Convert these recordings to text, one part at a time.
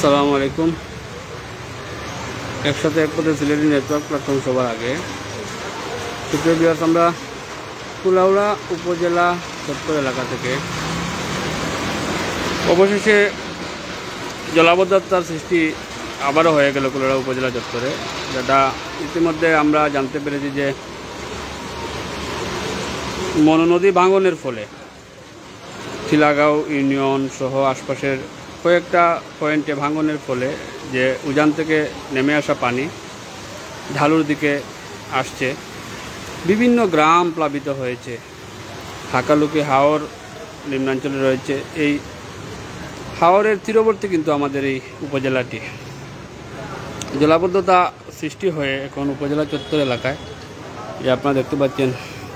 আসসালামু আলাইকুম। একসাথে এক পথে সিলেটি নেটওয়ার্ক প্ল্যাটফর্ম সবার আগে সুপ্রিয় ভিউয়ার্স, আমরা কুলাউড়া উপজেলা চত্বর এলাকা থেকে অবশেষে জলাবদ্ধতার সৃষ্টি আবারও হয়ে গেল কুলাউড়া উপজেলা চত্বরে, যেটা ইতিমধ্যে আমরা জানতে পেরেছি যে মনোনদী ভাঙনের ফলে থিলাগাঁও ইউনিয়ন সহ আশপাশের কয়েকটা পয়েন্টে ভাঙনের ফলে যে উজান থেকে নেমে আসা পানি ঢালুর দিকে আসছে, বিভিন্ন গ্রাম প্লাবিত হয়েছে। হাকালুকি হাওর নিম্নাঞ্চলে রয়েছে। এই হাওরের তীরবর্তী কিন্তু আমাদের এই উপজেলাটি। জলাবদ্ধতা সৃষ্টি হয়ে এখন উপজেলা চত্বর এলাকায় যে আপনারা দেখতে পাচ্ছেন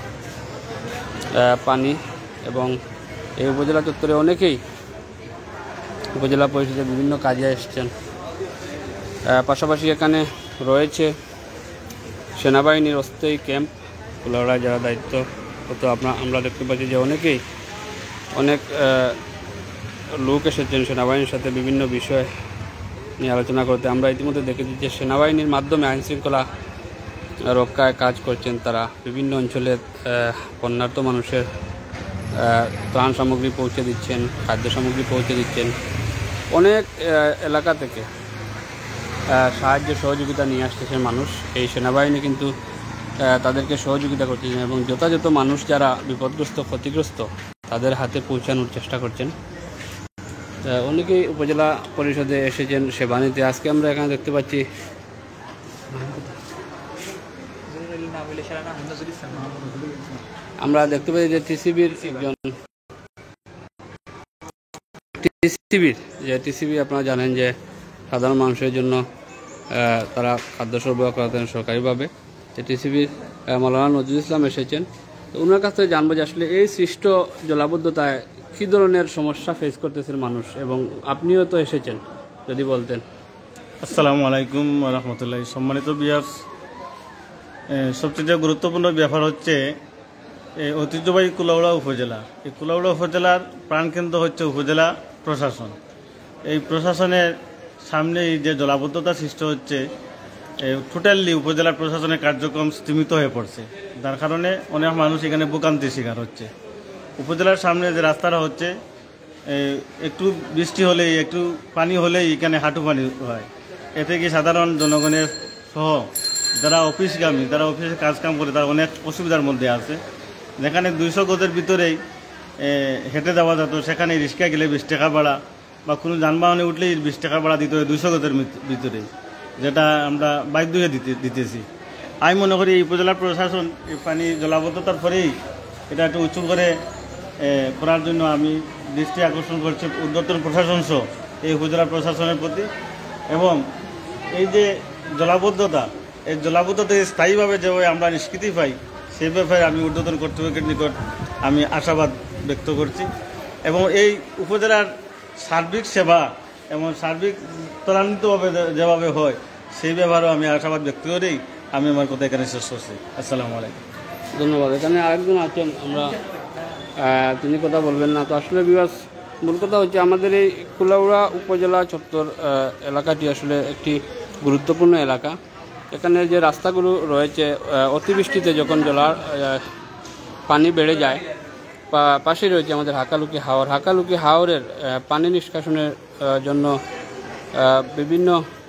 পানি, এবং এই উপজেলা চত্বরে অনেকেই উপজেলা পরিষদের বিভিন্ন কাজে এসেছেন। পাশাপাশি এখানে রয়েছে সেনাবাহিনীর অস্থায়ী ক্যাম্প কুলাউড়ায় যারা দায়িত্বরত। আমরা দেখতে পাচ্ছি যে অনেক লোক এসেছেন সেনাবাহিনীর সাথে বিভিন্ন বিষয় নিয়ে আলোচনা করতে। আমরা ইতিমধ্যে দেখেছি যে সেনাবাহিনীর মাধ্যমে আইনশৃঙ্খলা রক্ষায় কাজ করছেন তারা। বিভিন্ন অঞ্চলের বন্যার্ত মানুষের ত্রাণ সামগ্রী পৌঁছে দিচ্ছেন, খাদ্য সামগ্রী পৌঁছে দিচ্ছেন। অনেক এলাকা থেকে সাহায্য সহযোগিতা নিয়ে আসতেছেন মানুষ। এই সেনাবাহিনী কিন্তু তাদেরকে সহযোগিতা করছেন এবং যথাযথ মানুষ যারা বিপদগ্রস্ত ক্ষতিগ্রস্ত তাদের হাতে পৌঁছানোর চেষ্টা করছেন। অনেকেই উপজেলা পরিষদে এসেছেন সেবা নিতে। আজকে আমরা এখানে দেখতে পাচ্ছি যে টিসিবি আপনারা জানেন যে সাধারণ মানুষের জন্য তারা খাদ্য সরবরাহ করাতেন সরকারিভাবে। টিসিবির মাওলানা নজরুল ইসলাম এসেছেন। তো ওনার কাছ থেকে জানবো যে আসলে এই সৃষ্ট জলাবদ্ধতায় কী ধরনের সমস্যা ফেস করতেছেন মানুষ, এবং আপনিও তো এসেছেন, যদি বলতেন। আসসালামু আলাইকুম রহমতুল্লাহ। সম্মানিত ভিউয়ার্স, সবচেয়ে গুরুত্বপূর্ণ ব্যাপার হচ্ছে ঐতিহ্যবাহী কুলাউড়া উপজেলা। এই কুলাউড়া উপজেলার প্রাণকেন্দ্র হচ্ছে উপজেলা প্রশাসন। এই প্রশাসনের সামনে যে জলাবদ্ধতা সৃষ্টি হচ্ছে, টোটালি উপজেলা প্রশাসনের কার্যক্রম স্তীমিত হয়ে পড়ছে, যার কারণে অনেক মানুষ এখানে ভোগান্তির শিকার হচ্ছে। উপজেলার সামনে যে রাস্তাটা হচ্ছে, একটু বৃষ্টি হলেই একটু পানি হলেই এখানে হাঁটু পানি হয়। এতে কি সাধারণ জনগণের সহ যারা অফিসগামী, যারা অফিসে কাজকাম করে, তারা অনেক অসুবিধার মধ্যে আছে। যেখানে 200 গজের ভিতরেই হেঁটে যাওয়া যেত, সেখানে রিক্সা গেলে 20 টাকা ভাড়া, বা কোনো যানবাহনে উঠলেই 20 টাকা ভাড়া দিতে হয় 200 গজের ভিতরেই, যেটা আমরা বাধ্য হয়ে দিতেছি। আমি মনে করি এই উপজেলা প্রশাসন এই পানি জলাবদ্ধতার পরেই এটা একটু উঁচু করে করার জন্য আমি দৃষ্টি আকর্ষণ করছি ঊর্ধ্বতন প্রশাসন সহ এই উপজেলা প্রশাসনের প্রতি। এবং এই যে জলাবদ্ধতা, এই জলাবদ্ধতা স্থায়ীভাবে যেভাবে আমরা নিষ্কৃতি পাই, সেই ব্যাপারে আমি ঊর্ধ্বতন কর্তৃপক্ষের নিকট আমি আশাবাদ ব্যক্ত করছি। এবং এই উপজেলার সার্বিক সেবা এবং সার্বিক ত্বরান্বিতভাবে যেভাবে হয়, সেই ব্যাপারেও আমি আশাবাদ ব্যক্ত করেই আমি আমার কথা এখানে শেষ করছি। আসসালামু আলাইকুম। ধন্যবাদ। এখানে আরেকজন আছেন, তিনি কথা বলবেন না। তো আসলে বিভাস মূল কথা হচ্ছে আমাদের এই কুলাউড়া উপজেলা চত্বর এলাকাটি আসলে একটি গুরুত্বপূর্ণ এলাকা। এখানে যে রাস্তাগুলো রয়েছে, অতিবৃষ্টিতে যখন পানি বেড়ে যায়, পাশেই রয়েছে আমাদের হাকালুকি হাওরের পানি নিষ্কাশনের জন্য বিভিন্ন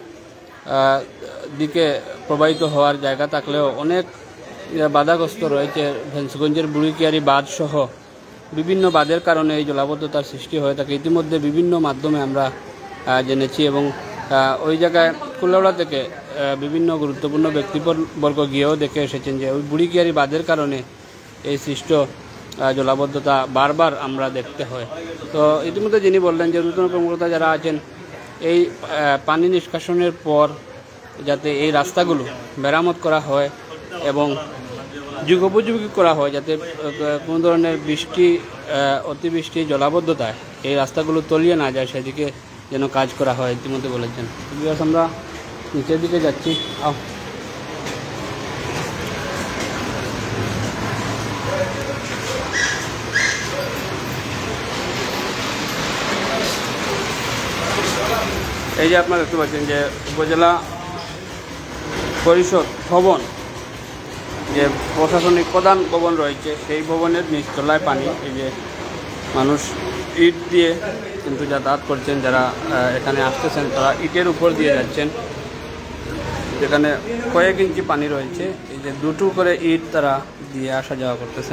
দিকে প্রবাহিত হওয়ার জায়গা থাকলেও অনেক বাধাগ্রস্ত রয়েছে। ভেন্সগঞ্জের বুড়িকিয়ারি বাঁধ সহ বিভিন্ন বাঁধের কারণে এই জলাবদ্ধতার সৃষ্টি হয়ে থাকে। ইতিমধ্যে বিভিন্ন মাধ্যমে আমরা জেনেছি, এবং ওই জায়গায় কুলাউড়া থেকে বিভিন্ন গুরুত্বপূর্ণ ব্যক্তিবর্গ গিয়েও দেখে এসেছেন যে ওই বুড়িকিয়ারি বাঁধের কারণে এই সৃষ্ট জলাবদ্ধতা বারবার আমরা দেখতে হয়। তো ইতিমধ্যে যিনি বললেন যে নতুন কর্মকর্তা যারা আছেন, এই পানি নিষ্কাশনের পর যাতে এই রাস্তাগুলো মেরামত করা হয় এবং যুগোপযোগী করা হয়, যাতে কোনো ধরনের অতিবৃষ্টি জলাবদ্ধতায় এই রাস্তাগুলো তলিয়ে না যায়, সেদিকে যেন কাজ করা হয় ইতিমধ্যে বলেছেন। আমরা নিচের দিকে যাচ্ছি। এই যে আপনারা দেখতে পাচ্ছেন যে উপজেলা পরিষদ ভবন, যে প্রশাসনিক প্রধান ভবন রয়েছে, সেই ভবনের নিচতলায় পানি। এই যে মানুষ ইট দিয়ে কিন্তু যাতায়াত করছেন, যারা এখানে আসতেছেন তারা ইটের উপর দিয়ে যাচ্ছেন, যেখানে কয়েক ইঞ্চি পানি রয়েছে। এই যে দুটো করে ইট তারা দিয়ে আসা যাওয়া করতেছেন।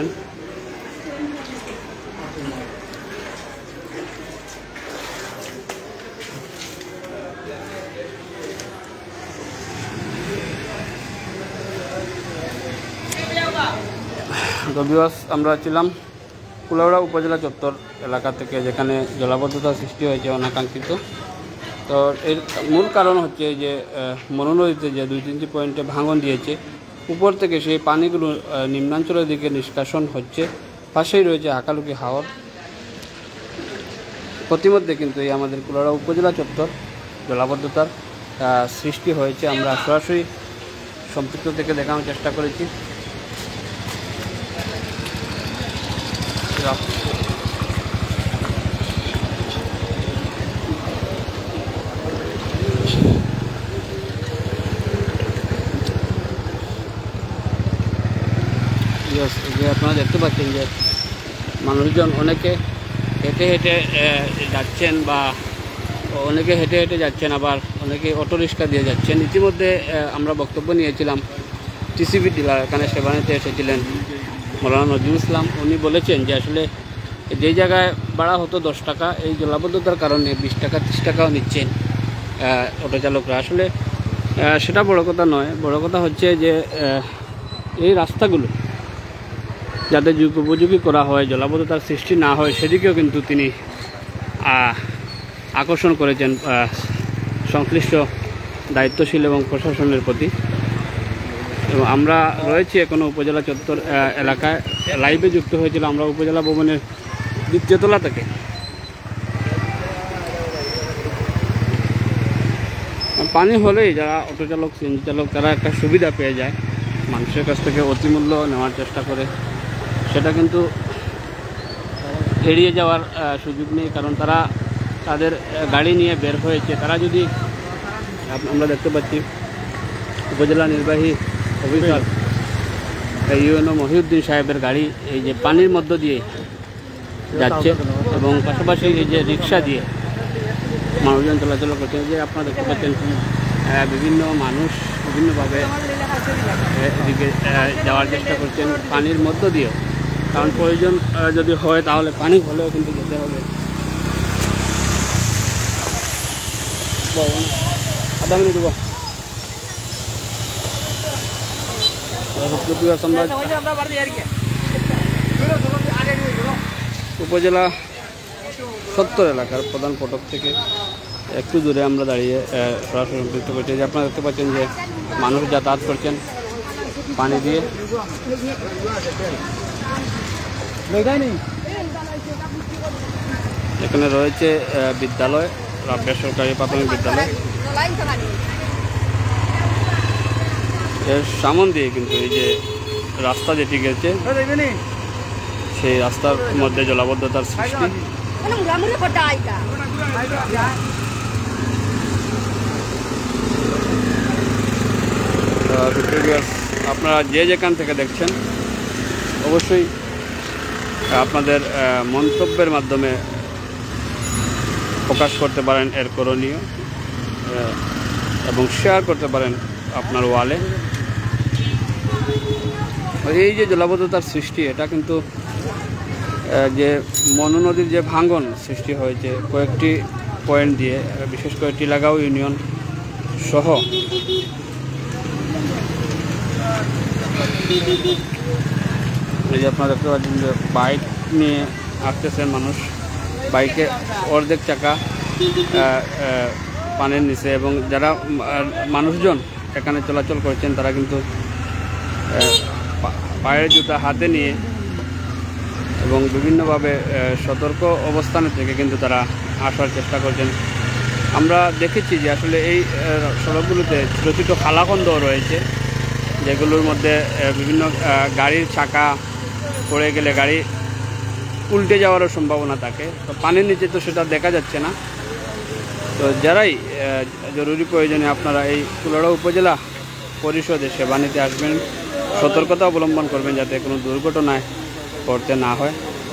তো ভিউয়ার্স, আমরা ছিলাম কুলাউড়া উপজেলা চত্বর এলাকা থেকে, যেখানে জলাবদ্ধতা সৃষ্টি হয়েছে অনাকাঙ্ক্ষিত। তো এর মূল কারণ হচ্ছে যে মনু নদীতে যে 2-3টি পয়েন্টে ভাঙন দিয়েছে, উপর থেকে সেই পানিগুলো নিম্নাঞ্চলের দিকে নিষ্কাশন হচ্ছে। পাশেই রয়েছে হাকালুকি হাওর। প্রতিমধ্যে কিন্তু এই আমাদের কুলাউড়া উপজেলা চত্বর জলাবদ্ধতার সৃষ্টি হয়েছে। আমরা সরাসরি সম্পৃক্ত থেকে দেখানোর চেষ্টা করেছি। আপনারা দেখতে পাচ্ছেন যে মানুষজন অনেকে হেঁটে হেঁটে যাচ্ছেন, বা অনেকে হেঁটে হেঁটে যাচ্ছেন, আবার অনেকে অটো রিক্সা দিয়ে যাচ্ছেন। ইতিমধ্যে আমরা বক্তব্য নিয়েছিলাম টিসিবি ডিলার, এখানে সেবা নিতে এসেছিলেন মৌলানা নজরুল ইসলাম। উনি বলেছেন যে আসলে যেই জায়গায় ভাড়া হতো 10 টাকা, এই জলাবদ্ধতার কারণে 20 টাকা 30 টাকাও নিচ্ছেন অটো চালকরা। আসলে সেটা বড় কথা নয়, বড় কথা হচ্ছে যে এই রাস্তাগুলো যাতে উপযোগী করা হয়, জলাবদ্ধতার সৃষ্টি না হয়, সেদিকেও কিন্তু তিনি আকর্ষণ করেছেন সংশ্লিষ্ট দায়িত্বশীল এবং প্রশাসনের প্রতি। এবং আমরা রয়েছি এখনও উপজেলা চত্বর এলাকায়, লাইভে যুক্ত হয়েছিল আমরা উপজেলা ভবনের 2য় তলা থেকে। পানি হলেই যারা অটো চালক, সিএনজি চালক, তারা একটা সুবিধা পেয়ে যায়, মানুষের কাছ থেকে অতিমূল্য নেওয়ার চেষ্টা করে। সেটা কিন্তু এড়িয়ে যাওয়ার সুযোগ নেই, কারণ তারা তাদের গাড়ি নিয়ে বের হয়েছে। তারা যদি, আমরা দেখতে পাচ্ছি উপজেলা নির্বাহী অফিসার ইউএনও মহিউদ্দিন সাহেবের গাড়ি এই যে পানির মধ্য দিয়ে যাচ্ছে, এবং পাশাপাশি এই যে রিক্সা দিয়ে মানুষজন চলাচল করছে। যে আপনারা দেখতে পাচ্ছেন বিভিন্ন মানুষ বিভিন্নভাবে এদিকে যাওয়ার চেষ্টা করছেন পানির মধ্য দিয়েও, কারণ প্রয়োজন যদি হয় তাহলে পানি হলেও কিন্তু যেতে হবে। আধা মিনিট দেবো। উপজেলা সত্তর এলাকার প্রধান ফটক থেকে একটু দূরে আমরা দাঁড়িয়ে সরাসরি সম্পৃক্ত করছি। যে আপনারা দেখতে পাচ্ছেন যে মানুষ যাতায়াত করছেন পানি দিয়ে। এখানে রয়েছে বিদ্যালয়, বেসরকারি প্রাথমিক বিদ্যালয়। এর সামন দিয়ে কিন্তু এই যে রাস্তা যেটি গেছে, সেই রাস্তার মধ্যে জলাবদ্ধতার সৃষ্টি। আপনারা যে যেখান থেকে দেখছেন অবশ্যই আপনাদের মন্তব্যের মাধ্যমে প্রকাশ করতে পারেন এর করণীয়, এবং শেয়ার করতে পারেন আপনার ওয়ালে। এই যে জলাবদ্ধতার সৃষ্টি, এটা কিন্তু যে মনু নদীর যে ভাঙন সৃষ্টি হয়েছে কয়েকটি পয়েন্ট দিয়ে, বিশেষ করে টিলাগাঁও ইউনিয়ন সহ এই যে আপনারা দেখতে পাচ্ছেন যে বাইক নিয়ে আসতেছেন মানুষ, বাইকে অর্ধেক চাকা পানির নিচে, এবং যারা মানুষজন এখানে চলাচল করছেন তারা কিন্তু পায়ের জুতা হাতে নিয়ে এবং বিভিন্নভাবে সতর্ক অবস্থানে থেকে কিন্তু তারা আসার চেষ্টা করছেন। আমরা দেখেছি যে আসলে এই সড়কগুলোতে ছোটো ছোটো খালাখন্দও রয়েছে, যেগুলোর মধ্যে বিভিন্ন গাড়ির চাকা পড়ে গেলে গাড়ি উল্টে যাওয়ারও সম্ভাবনা থাকে। তো পানির নিচে তো সেটা দেখা যাচ্ছে না, তো যারাই জরুরি প্রয়োজনে আপনারা এই কুলাউড়া উপজেলা পরিষদে সেবা নিতে আসবেন, সতর্কতা অবলম্বন করবেন যাতে কোনো দুর্ঘটনায় পড়তে না হয়।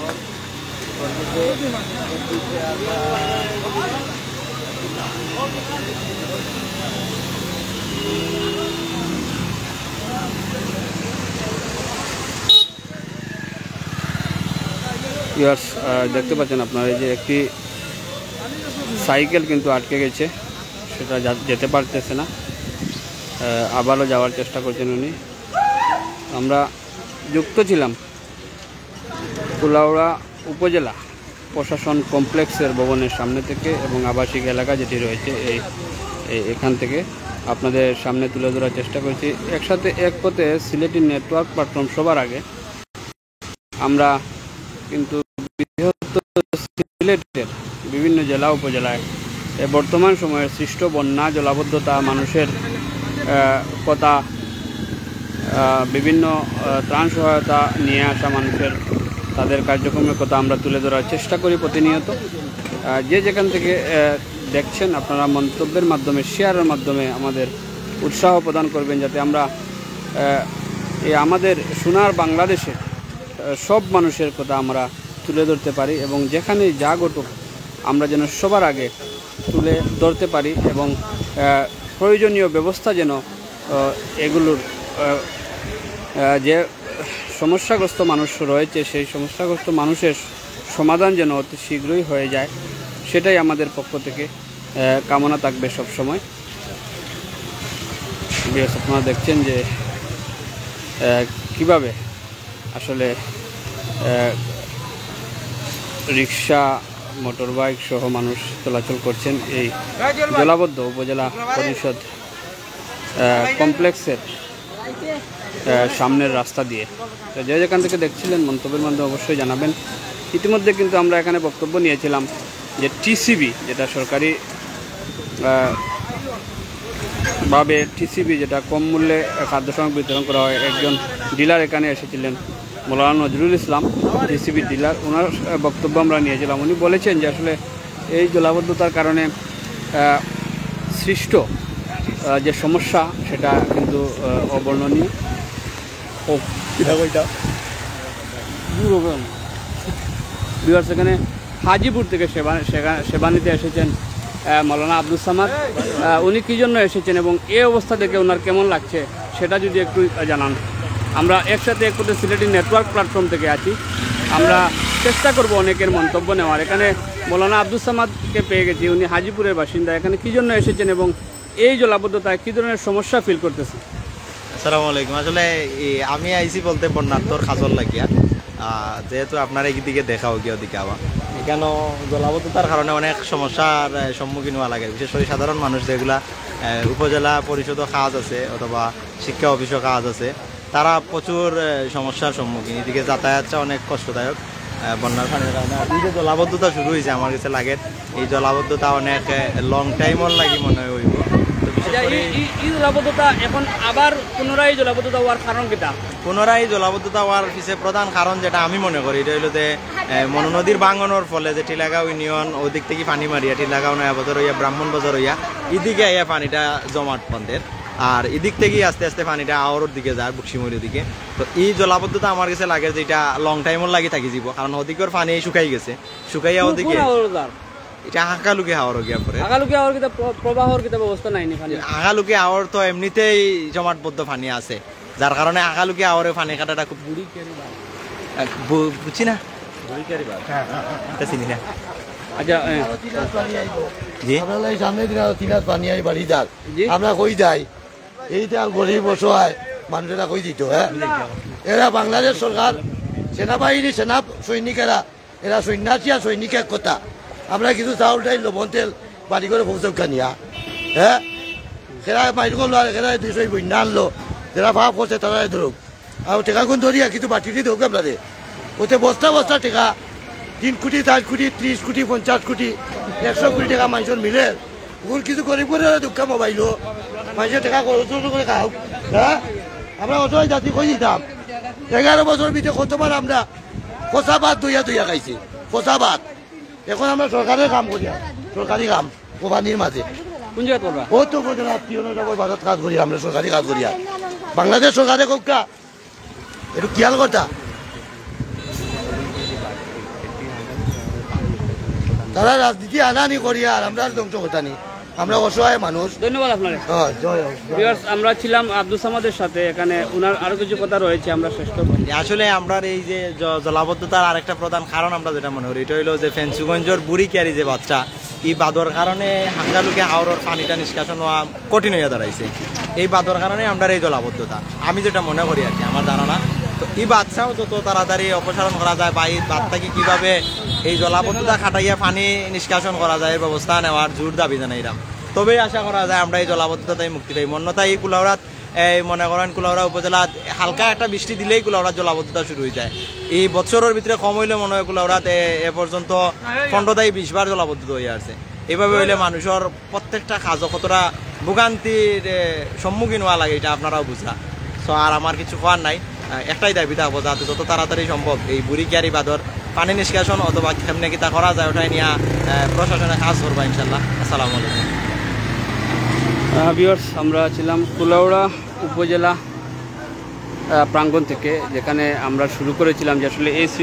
ভিউয়ার্স, দেখতে পাচ্ছেন আপনারা এই যে একটি সাইকেল কিন্তু আটকে গেছে, সেটা যেতে পারতেছে না, আবারও যাওয়ার চেষ্টা করছেন উনি। আমরা যুক্ত ছিলাম কুলাউড়া উপজেলা প্রশাসন কমপ্লেক্সের ভবনের সামনে থেকে এবং আবাসিক এলাকা যেটি রয়েছে এখান থেকে আপনাদের সামনে তুলে ধরার চেষ্টা করছি। একসাথে এক পথে সিলেটি নেটওয়ার্ক প্ল্যাটফর্ম সবার আগে আমরা কিন্তু সিলেটের বিভিন্ন জেলা উপজেলায় বর্তমান সময়ের সৃষ্ট বন্যা, জলাবদ্ধতা, মানুষের কথা, বিভিন্ন ত্রাণ সহায়তা নিয়ে আসা মানুষের তাদের কার্যক্রমের কথা আমরা তুলে ধরার চেষ্টা করি প্রতিনিয়ত। যে যেখান থেকে দেখছেন আপনারা মন্তব্যের মাধ্যমে, শেয়ারের মাধ্যমে আমাদের উৎসাহ প্রদান করবেন যাতে আমরা আমাদের সোনার বাংলাদেশের সব মানুষের কথা আমরা তুলে ধরতে পারি এবং যেখানে যা ঘটুক আমরা যেন সবার আগে তুলে ধরতে পারি এবং প্রয়োজনীয় ব্যবস্থা যেন এগুলোর যে সমস্যাগ্রস্ত মানুষ রয়েছে সেই সমস্যাগ্রস্ত মানুষের সমাধান যেন অতি শীঘ্রই হয়ে যায়, সেটাই আমাদের পক্ষ থেকে কামনা থাকবে সবসময়। আপনারা দেখছেন যে কিভাবে আসলে রিক্সা, মোটরবাইক সহ মানুষ চলাচল করছেন এই জলাবদ্ধ উপজেলা পরিষদ কমপ্লেক্সের সামনের রাস্তা দিয়ে। তো যে যেখান থেকে দেখছিলেন মন্তব্যের মাধ্যমে অবশ্যই জানাবেন। ইতিমধ্যে কিন্তু আমরা এখানে বক্তব্য নিয়েছিলাম যে টিসিবি, যেটা সরকারি ভাবে টিসিবি যেটা কম মূল্যে খাদ্য সামগ্রী বিতরণ করা হয়, একজন ডিলার এখানে এসেছিলেন মৌলানা নজরুল ইসলাম, টিসিবি ডিলার, ওনার বক্তব্য আমরা নিয়েছিলাম। উনি বলেছেন যে আসলে এই জলাবদ্ধতার কারণে সৃষ্ট যে সমস্যা সেটা কিন্তু অবর্ণনীয়। সেখানে হাজিপুর থেকে সেবা নিতে এসেছেন মৌলানা আব্দুল সামাদ, উনি কী জন্য এসেছেন এবং এই অবস্থা দেখে ওনার কেমন লাগছে সেটা যদি একটু জানান। আমরা একসাথে এক পথে সিলেটি নেটওয়ার্ক প্ল্যাটফর্ম থেকে আছি, আমরা চেষ্টা করব অনেকের মন্তব্য নেওয়ার। এখানে মৌলানা আব্দুল সামাদকে পেয়ে গেছি, উনি হাজিপুরের বাসিন্দা, এখানে কী জন্য এসেছেন এবং এই জলাবদ্ধতায় কী ধরনের সমস্যা ফিল করতেছে। আসসালামু আলাইকুম। আসলে আমি আইসি বলতে বন্যার্থর খাজল লাগিয়া, যেহেতু আপনার এইদিকে দেখাও গিয়ে ওদিকে আবার এখানে জলাবদ্ধতার কারণে অনেক সমস্যার সম্মুখীন হওয়া লাগে, বিশেষ করে সাধারণ মানুষ যেগুলা উপজেলা পরিষদও কাজ আছে অথবা শিক্ষা অফিসও কাজ আছে, তারা প্রচুর সমস্যার সম্মুখীন। এদিকে যাতায়াতটা অনেক কষ্টদায়ক বন্যার পানির কারণে। এই যে জলাবদ্ধতা শুরু হয়েছে আমার কাছে লাগে এই জলাবদ্ধতা অনেক লং টাইমও লাগি মনে হইব। এই জলাবদ্ধতা এখন আবার পুনরায় জলাবদ্ধতা হওয়ার কারণ কিটা? পুনরায় জলাবদ্ধতা হওয়ার পিছিয়ে প্রধান কারণ যেটা আমি মনে করি এটা হইল যে মনু নদীর ভাঙনের ফলে যে টিলাগাঁও ইউনিয়ন ওদিক থেকে পানি মারিয়া টিলাগাঁও নয়া বাজার হইয়া ব্রাহ্মণ বাজার হইয়া এদিকে আইয়া পানিটা জমাট পন্থের, আর এদিক থেকেই আস্তে আস্তে পানিটা আওয়ার দিকে যায় বুকসিমুড়ির দিকে। তো এই জলাবদ্ধতা আমার কাছে লাগে যে এটা লং টাইমও লাগি থাকি যাব, কারণ ওদিকের পানি শুকাই গেছে, শুকাইয়া ওদিকে এটা হাঁকালুকে হাওয়ার গিয়া পরে হাঁকালুকে হাওয়ার কিতা প্রবাহর কিতা ব্যবস্থা নাই নি। হাঁকালুকে হাওয়ার তো এমনিতেই জমাটবদ্ধ পানি আছে, যার কারণে হাঁকালুকে হাওয়ারে পানি কাটাটা খুব বুঝছি না চিনি না। আচ্ছা জি সামনে দিন তিনার পানি আই বাড়ি যাক আমরা কই যাই, এইটা গরিব অসহায় মানুষেরা কই দিত। হ্যাঁ, এরা বাংলাদেশ সরকার সেনাবাহিনী সেনা সৈনিকেরা এরা সন্ন্যাসী আর সৈনিকের কথা আমরা কিছু চাউল টাইল লবণ তেল বাড়ি করে পৌঁছকা নিয়া। হ্যাঁ, সেরা মাইর করলো আর এরা দুশো বন্যা আনলো, যারা ভাব করছে তারা ধরুক আর টেকা কোন ধরিয়া কিছু বাটিটি ধরুক আপনাদের ওতে বস্তা বস্তা টেকা 3 কোটি 4 কোটি 30 কোটি 50 কোটি 100 কোটি টাকা মানুষের মিলে ওর কিছু গরিব করে দুঃখ মোবাইলও মানুষের টাকা খরচ করে খাও। হ্যাঁ, আমরা অসহায় জাতি কই দিতাম 11 বছর ভিতরে কতবার আমরা ফসা ভাত দইয়া খাইছি, ফসা ভাত। এখন আমরা সরকারের কাম করি, সরকারি কাম কোবানির মাঝে কোন জায়গা করবা ও তো উপজেলা ভারত কাজ করি আমরা সরকারি কাজ করি আর বাংলাদেশ সরকারে কোকা একটু খেয়াল কথা তারা রাজনীতি আনানি করি আর আমরা ধ্বংস কথা নি আমরা অসহায় মানুষ। ধন্যবাদ আপনার। জয় হোক। ভিউয়ার্স, আমরা ছিলাম আব্দুল সামাদের সাথে, এখানে উনার আরো কিছু কথা রয়েছে, আমরা শেষ করব। আসলে আমরা এই যে জলাবদ্ধতার আরেকটা প্রধান কারণ আমরা যেটা মনে করি এটা হইলো যে ফেন্সুগঞ্জের বুড়ি ক্যারি যে বাচ্চা এই বাদর কারণে হাঙ্গালুকে হাওড়ের পানিটা নিষ্কাশন হওয়া কঠিন হয়ে দাঁড়াইছে। এই বাদর কারণে আমরা এই জলাবদ্ধতা আমি যেটা মনে করি আর কি, আমার ধারণা। তো এই বাচ্চাও যত তাড়াতাড়ি অপসারণ করা যায় বা এই বাচ্চাকে কিভাবে এই জলাবদ্ধতা খাটাইয়া পানি নিষ্কাশন করা যায় ব্যবস্থা নেওয়ার জোর দাবি জানাইলাম। তবেই আশা করা যায় আমরা এই জলাবদ্ধতায় মুক্তি পাই। অন্যথায় এই কুলাউড়াত এই মনে করেন কুলাউড়া উপজেলা হালকা একটা বৃষ্টি দিলেই কুলাউড়ার জলাবদ্ধতা শুরু হয়ে যায়। এই বছরের ভিতরে কম হইলে মনে হয় কুলাউড়াত এ পর্যন্ত 15-20 বার জলাবদ্ধতা হয়ে আছে। এইভাবে হইলে মানুষের প্রত্যেকটা কাজ কতটা ভোগান্তির সম্মুখীন হওয়া লাগে এটা আপনারাও বুঝা। সো আর আমার কিছু হওয়ার নাই, একটাই দাবি থাকবো যাতে যত তাড়াতাড়ি সম্ভব এই বুড়ি ক্যারি বাদর পানি নিষ্কাশন অথবা কেমনে কিতা করা যায় ওটাই নিয়ে প্রশাসনে কাজ করবা ইনশাল্লাহ। আসসালামু আলাইকুম। ভিউয়ার্স, আমরা ছিলাম কুলাউড়া উপজেলা প্রাঙ্গণ থেকে, যেখানে আমরা শুরু করেছিলাম যে আসলে এই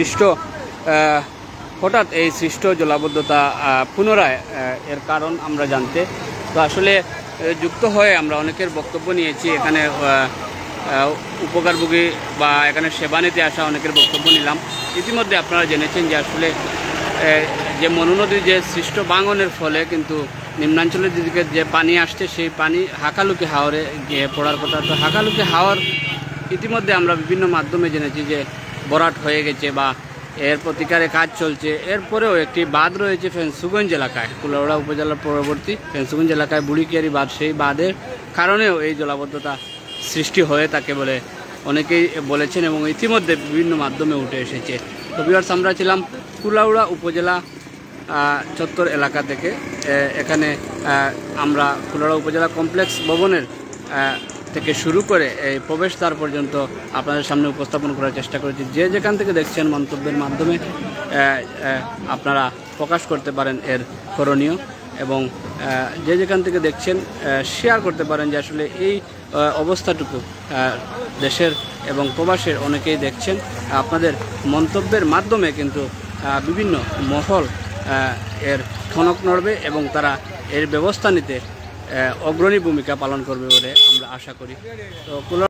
হঠাৎ এই সৃষ্ট জলাবদ্ধতা পুনরায় এর কারণ আমরা জানতে। তো আসলে যুক্ত হয়ে আমরা অনেকের বক্তব্য নিয়েছি, এখানে উপকারভোগী বা এখানে সেবা নিতে আসা অনেকের বক্তব্য নিলাম। ইতিমধ্যে আপনারা জেনেছেন যে আসলে যে মনু নদীর যে সৃষ্ট ভাঙনের ফলে কিন্তু নিম্নাঞ্চলের দিকে যে পানি আসছে সেই পানি হাকালুকি হাওরে গিয়ে পড়ার কথা। তো হাকালুকি হাওর ইতিমধ্যে আমরা বিভিন্ন মাধ্যমে জেনেছি যে ভরাট হয়ে গেছে বা এর প্রতিকারে কাজ চলছে। এরপরেও একটি বাঁধ রয়েছে ফেন্সুগঞ্জ এলাকায়, কুলাউড়া উপজেলার পরবর্তী ফেন্সুগঞ্জ এলাকায় বুড়িকিয়ারি বাঁধ। সেই বাঁধের কারণেও এই জলাবদ্ধতা সৃষ্টি হয়ে থাকে বলে অনেকেই বলেছেন এবং ইতিমধ্যে বিভিন্ন মাধ্যমে উঠে এসেছে। তো ভিউয়ার্স, আমরা ছিলাম কুলাউড়া উপজেলা চত্বর এলাকা থেকে। এখানে আমরা কুলাউড়া উপজেলা কমপ্লেক্স ভবনের থেকে শুরু করে এই প্রবেশদ্বার পর্যন্ত আপনাদের সামনে উপস্থাপন করার চেষ্টা করেছি। যে যেখান থেকে দেখছেন মন্তব্যের মাধ্যমে আপনারা প্রকাশ করতে পারেন এর করণীয়, এবং যে যেখান থেকে দেখছেন শেয়ার করতে পারেন যে আসলে এই অবস্থাটুকু দেশের এবং প্রবাসের অনেকেই দেখছেন। আপনাদের মন্তব্যের মাধ্যমে কিন্তু বিভিন্ন মহল এর ঠনক নড়বে এবং তারা এর ব্যবস্থা নিতে অগ্রণী ভূমিকা পালন করবে বলে আমরা আশা করি। তো